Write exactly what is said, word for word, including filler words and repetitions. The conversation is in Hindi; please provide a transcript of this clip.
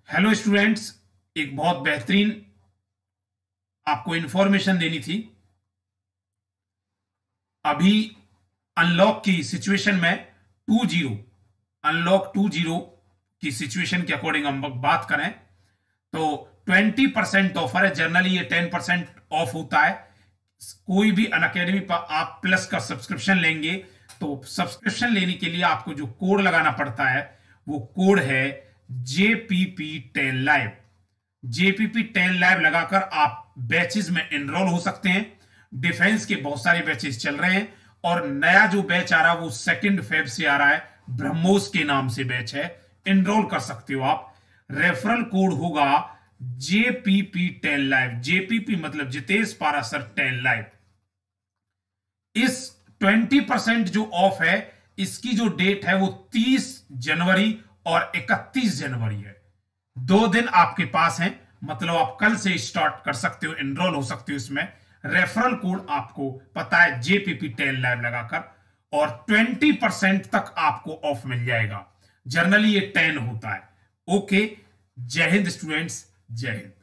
हेलो स्टूडेंट्स, एक बहुत बेहतरीन आपको इंफॉर्मेशन देनी थी। अभी अनलॉक की सिचुएशन में two zero unlock two zero की सिचुएशन के अकॉर्डिंग हम बात करें तो ट्वेंटी परसेंट ऑफर है। जनरली ये टेन परसेंट ऑफ होता है। कोई भी अन अकेडमी पर आप प्लस का सब्सक्रिप्शन लेंगे तो सब्सक्रिप्शन लेने के लिए आपको जो कोड लगाना पड़ता है वो कोड है JPP ten live. JPP ten live लगाकर आप बैचेस में एनरोल हो सकते हैं। डिफेंस के बहुत सारे बैचेस चल रहे हैं और नया जो बैच आ रहा है वो सेकंड फेब से आ रहा है। ब्रह्मोस के नाम से बैच है, एनरोल कर सकते हो आप। रेफरल कोड होगा जेपीपी टेन लाइव। जेपीपी मतलब जितेश पारासर टेन लाइव। इस ट्वेंटी परसेंट जो ऑफ है इसकी जो डेट है वो तीस जनवरी और इकतीस जनवरी है। दो दिन आपके पास हैं, मतलब आप कल से स्टार्ट कर सकते हो, एनरोल हो सकते हो इसमें। रेफरल कोड आपको पता है जेपीपी टेन लाइव लगाकर, और ट्वेंटी परसेंट तक आपको ऑफ मिल जाएगा। जनरली ये टेन होता है। ओके, जय हिंद स्टूडेंट्स, जय हिंद।